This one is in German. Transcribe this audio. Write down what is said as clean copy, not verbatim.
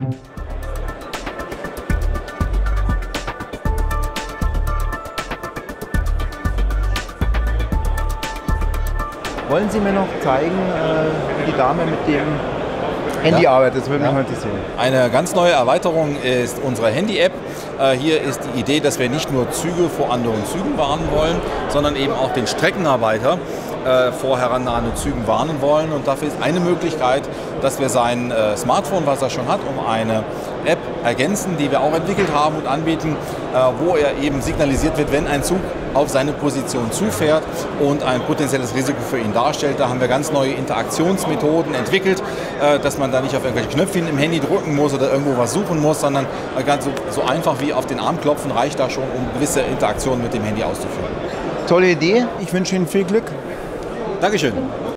Wollen Sie mir noch zeigen, wie die Dame mit dem Handy arbeitet? Das würde mich mal interessieren. Eine ganz neue Erweiterung ist unsere Handy-App. Hier ist die Idee, dass wir nicht nur Züge vor anderen Zügen warnen wollen, sondern eben auch den Streckenarbeiter vor herannahenden Zügen warnen wollen. Und dafür ist eine Möglichkeit, dass wir sein Smartphone, was er schon hat, um eine App ergänzen, die wir auch entwickelt haben und anbieten, wo er eben signalisiert wird, wenn ein Zug auf seine Position zufährt und ein potenzielles Risiko für ihn darstellt. Da haben wir ganz neue Interaktionsmethoden entwickelt, dass man da nicht auf irgendwelche Knöpfchen im Handy drücken muss oder irgendwo was suchen muss, sondern ganz so einfach wie auf den Arm klopfen reicht da schon, um gewisse Interaktionen mit dem Handy auszuführen. Tolle Idee. Ich wünsche Ihnen viel Glück. Dankeschön.